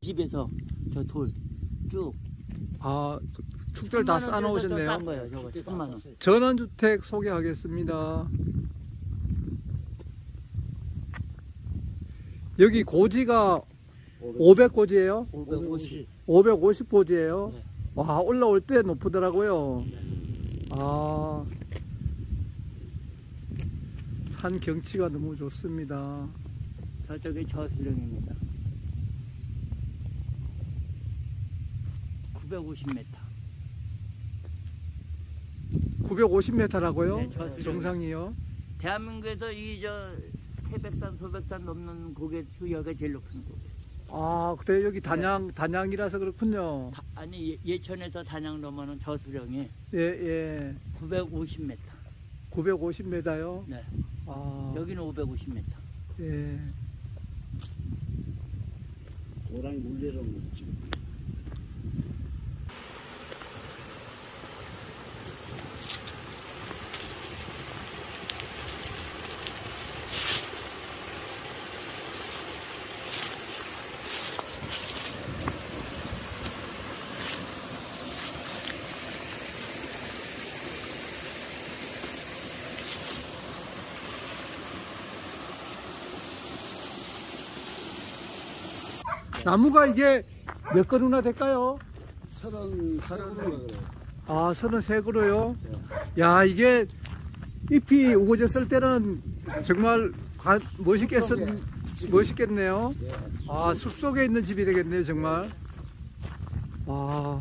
집에서 저 돌 쭉. 아, 축들 다 쌓아놓으셨네요. 싼 거예요, 저거 3만 원. 전원주택 소개하겠습니다. 여기 고지가 500고지예요? 550. 550고지예요? 네. 와, 올라올 때 높더라고요. 네. 아, 산 경치가 너무 좋습니다. 저쪽이 저수령입니다. 950m. 950m라고요? 네, 저수령. 정상이요? 대한민국에서 이 태백산, 소백산 넘는 고개 수여가 제일 높은 고개. 아, 그래 여기 단양이라서 그렇군요. 아니 예천에서 단양 넘어는 저수령이 예. 950m. 950m요? 네. 아, 여기는 550m. 예. 고랑 물레로 먹지. 나무가 이게 몇 그루나 될까요? 33그루 그래. 아, 33그루요? 야, 이게 잎이 우거졌을 때는 정말 멋있겠네요. 아, 숲속에 있는 집이 되겠네요, 정말. 아,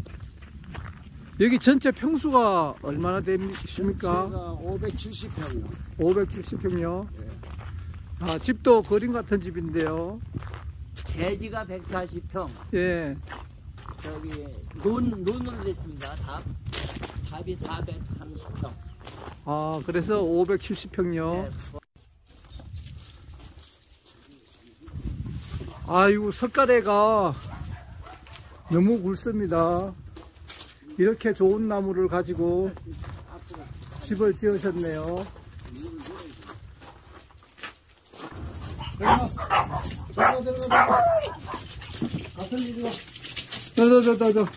여기 전체 평수가 얼마나 되십니까? 570평이요. 570평요? 아, 집도 그림 같은 집인데요. 대지가 140평. 예. 저기 논으로 됐습니다. 답이 430평. 아, 그래서 570평요. 네. 아이고, 석가래가 너무 굵습니다. 이렇게 좋은 나무를 가지고 집을 지으셨네요. 들어가. 같은 일이요. 저.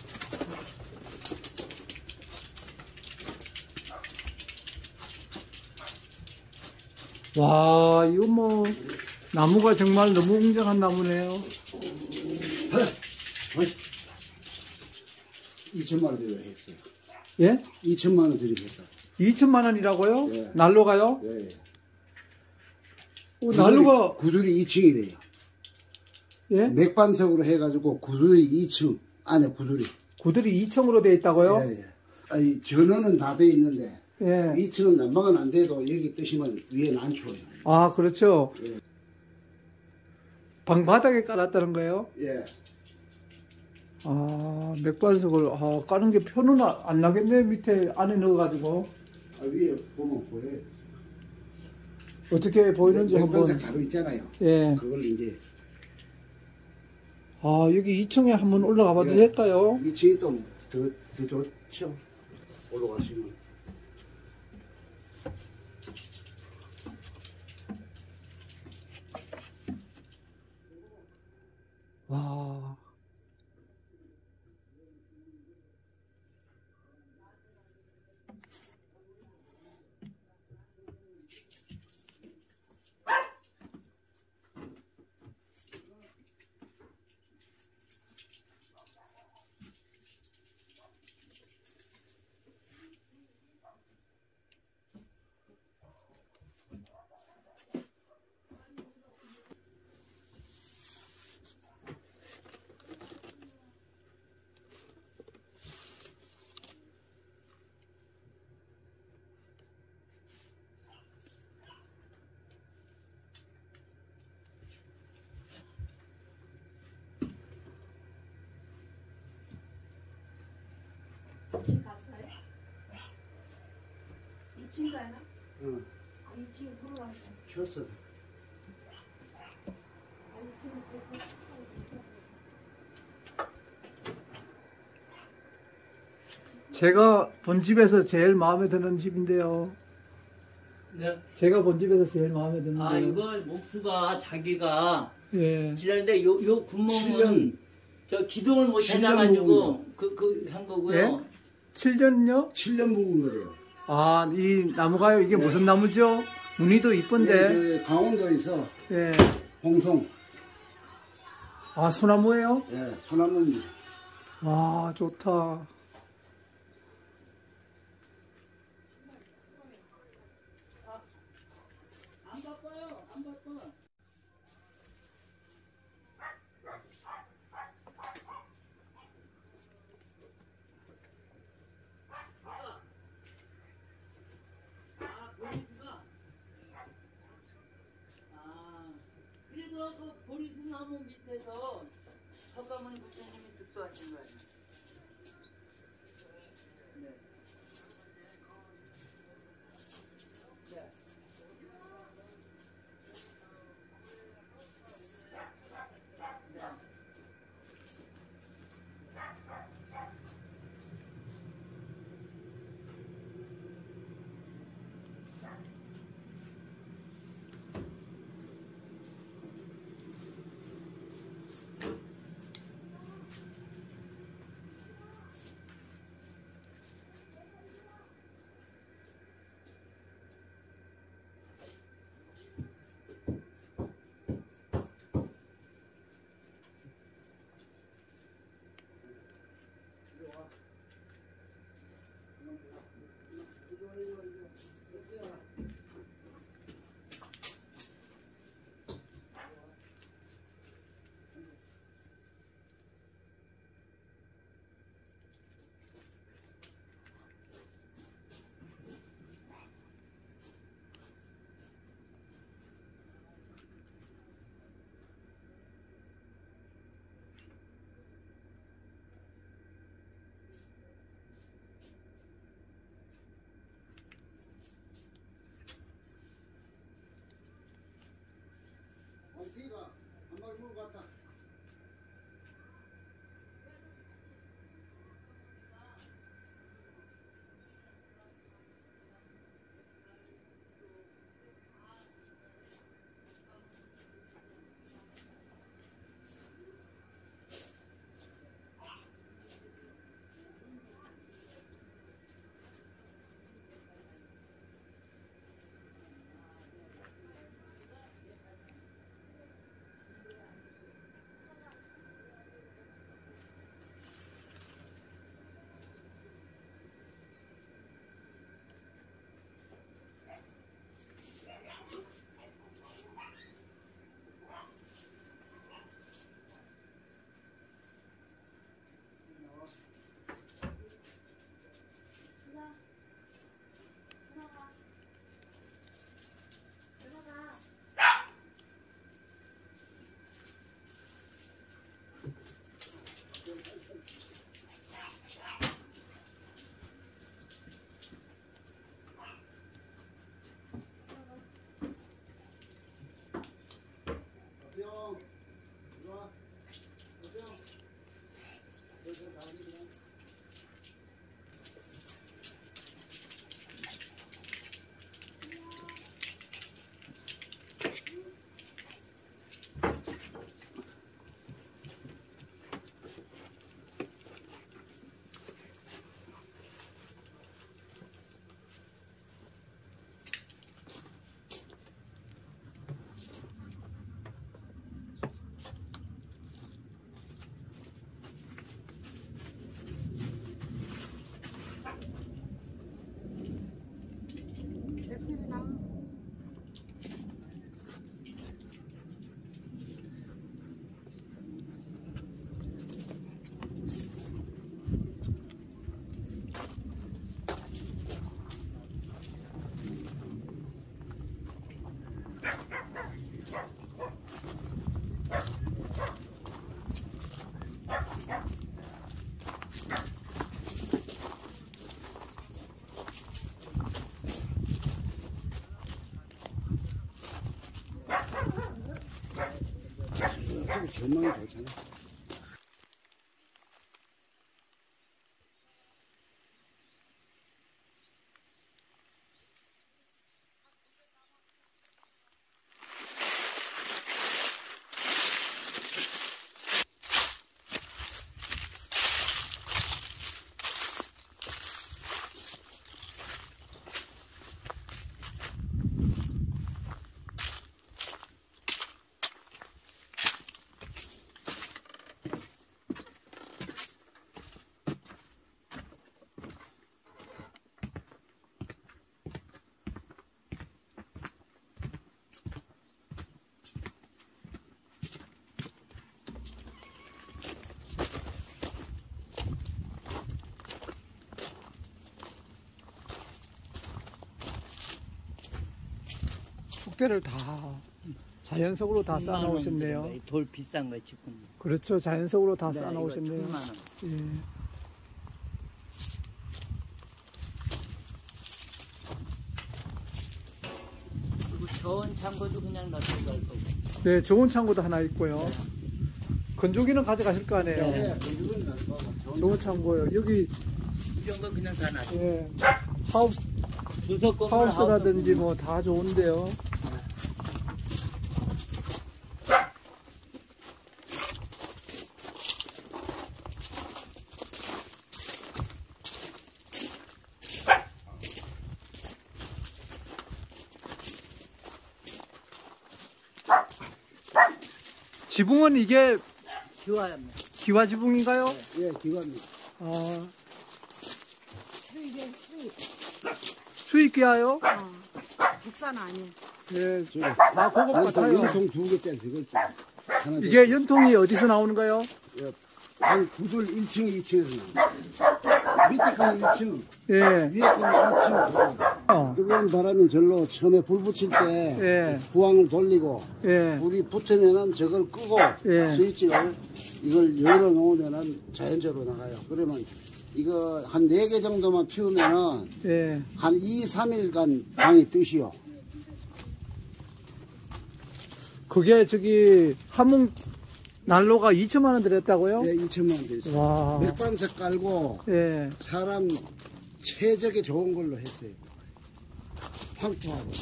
와, 이거 뭐 나무가 정말 너무 웅장한 나무네요. 2천만 원 들여 했어요. 예? 2천만 원 들이겠다. 2천만 원이라고요? 예. 난로가요? 예. 난로가 구들이 2층이래요. 예? 맥반석으로 해가지고 구들이 2층 안에 구들이. 구들이 2층으로 되어 있다고요? 예. 아니 전원은 다 돼 있는데 예. 2층은 난방은 안 돼도 여기 뜨시면 위에는 안 추워요. 아, 그렇죠. 예. 방바닥에 깔았다는 거예요? 예. 아, 맥반석을 까는 게 표는 안 나겠네. 밑에 안에 넣어가지고 위에 보면 보여요. 어떻게 보이는지 한번. 맥반석 가루 있잖아요. 예. 그걸 이제 아, 여기 2층에 한번 올라가 봐도 예. 될까요? 2층이 좀 더 좋죠. 올라가시면. 와. 지금 갔어요? 2층 가나? 응. 2층에 보러 왔어. 켰어. 2층에 보고. 제가 본 집에서 제일 마음에 드는 집인데요. 네. 제가 본 집에서 제일 마음에 드는 아, 데요. 이거 옥수가 자기가 예. 지나는데 요 구멍은 7년. 저 기둥을 못 7년 찾아가지고 그 한 거고요. 예? 7년요? 7년 묵은 거래요. 아, 이 나무가요? 이게 무슨 나무죠? 무늬도 이쁜데. 예, 강원도에서 예. 홍송, 아, 소나무예요? 예, 소나무입니다. 와, 좋다. 안 바빠요. 안 바빠. 그리고 그 보리수나무 밑에서 서가모니 부처님이 죽도하신 거예요. 네. 네. 뒤가 한 마리 물고 갔다. 저기 전망이 좋잖아. 목대를 다 자연석으로 다 6만 쌓아놓으셨네요. 원짜리가 돌 비싼 거 지금. 그렇죠. 자연석으로 다 네, 쌓아놓으셨네요. 이거 7만 원. 예. 그리고 저온 창고도 그냥 놔두고 갈 거고. 네, 좋은 창고도 하나 있고요. 건조기는 가져가실 거 아니에요. 네, 이건 놔둬봐. 좋은 창고요. 여기 이런 거 그냥 다 놔둬. 예, 무조건 하우스라든지 뭐 다 좋은데요. 지붕은 이게 기와합니다. 기와 지붕인가요? 예, 기관입니다. 아, 수입이야, 수입. 수입 기와요? 국산 아니에요. 예, 다 고급 같아요. 연통 2개짜리 저거지. 하나 이게 연통이 어디서 나오는 거요? 한 구들 1층, 2층에서 나와. 밑에 거는 1층, 예, 위에 거는 2층. 뜨거운 바람이 절로 처음에 불 붙일 때 예. 부항을 돌리고 예, 불이 붙으면은 저걸 끄고 예. 스위치를 이걸 열어 놓으면은 자연적으로 나가요. 그러면 이거 한 4개 정도만 피우면은 예. 한 2, 3일간 방이 뜨시오. 그게 저기 한문 난로가 2천만 원 들였다고요? 네, 2천만 원 됐어요. 와, 맥반석 깔고 예. 사람 최적의 좋은 걸로 했어요. 황토하고.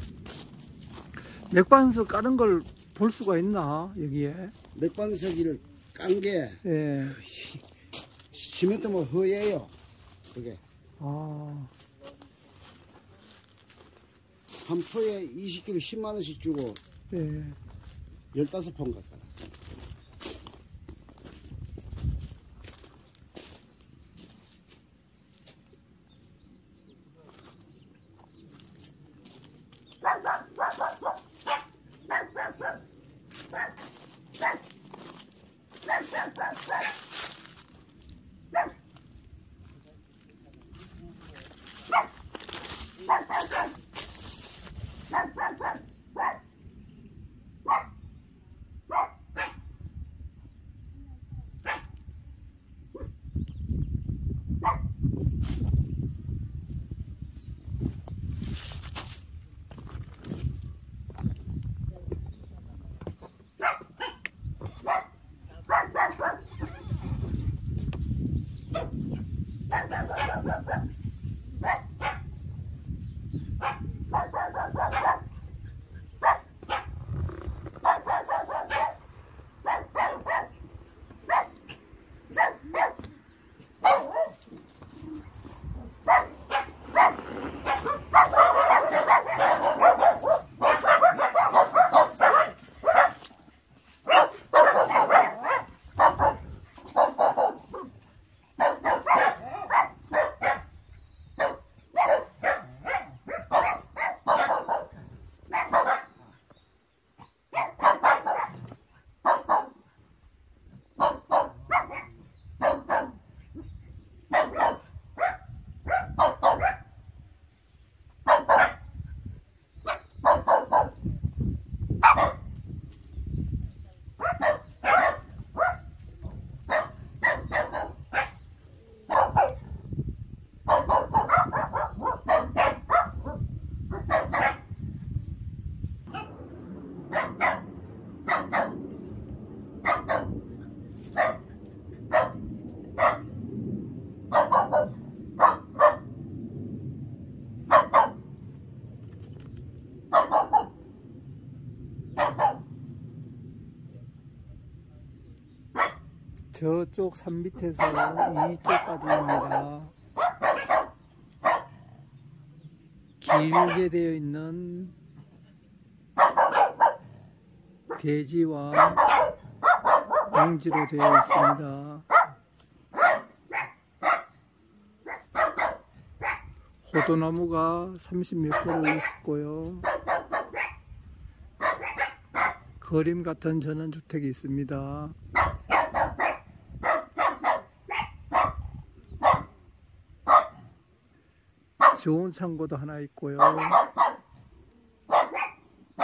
맥반석 까는 걸 볼 수가 있나 여기에? 맥반석을 깐 게 예. 시멘트 뭐 허예요. 그게 아, 한 포에 20kg 10만 원씩 주고 예. 15폰 갖다 놨어요. 저쪽 산 밑에서 이쪽까지입니다. 길게 되어 있는 대지와 용지로 되어 있습니다. 호도나무가 30몇 그루 있고요. 그림 같은 전원주택이 있습니다. 좋은 창고도 하나 있고요.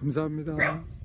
감사합니다.